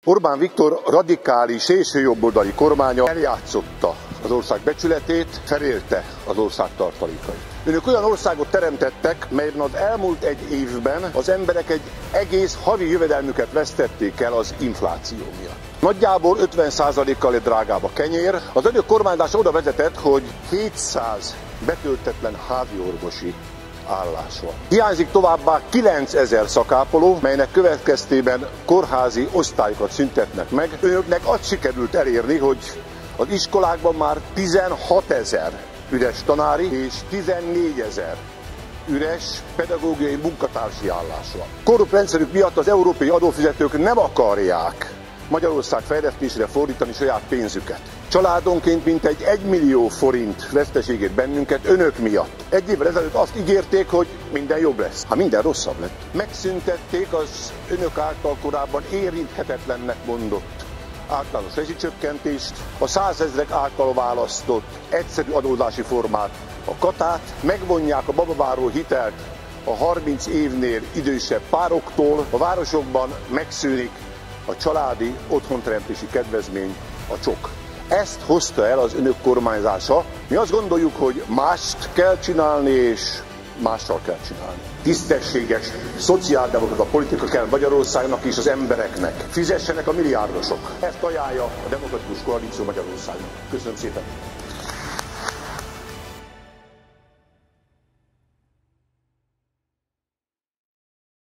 Orbán Viktor radikális szélsőjobboldali kormánya eljátszotta az ország becsületét, felélte az ország tartalékait. Önök olyan országot teremtettek, melyben az elmúlt egy évben az emberek egy egész havi jövedelmüket vesztették el az infláció miatt. Nagyjából 50%-kal lett drágább a kenyér. Az önök kormányzása oda vezetett, hogy 700 betöltetlen házi orvosi állás van. Hiányzik továbbá 9000 szakápoló, melynek következtében kórházi osztályokat szüntetnek meg. Önöknek azt sikerült elérni, hogy az iskolákban már 16 000 üres tanári és 14 000 üres pedagógiai munkatársi állás van. Korrupt rendszerük miatt az európai adófizetők nem akarják Magyarország fejlesztésére fordítani saját pénzüket. Családonként mintegy 1 millió forint veszteségét bennünket önök miatt. Egy évvel ezelőtt azt ígérték, hogy minden jobb lesz. Hát minden rosszabb lett. Megszüntették az önök által korábban érinthetetlennek mondott általános rezsicsökkentést, a 100 000 által választott egyszerű adózási formát, a katát, megvonják a babaváró hitelt a 30 évnél idősebb pároktól, a városokban megszűnik a családi otthonteremtési kedvezmény, a csok. Ezt hozta el az önök kormányzása. Mi azt gondoljuk, hogy mást kell csinálni, és mással kell csinálni. Tisztességes, szociáldemokrata politika kell Magyarországnak és az embereknek. Fizessenek a milliárdosok. Ezt ajánlja a Demokratikus Koalíció Magyarországnak. Köszönöm szépen!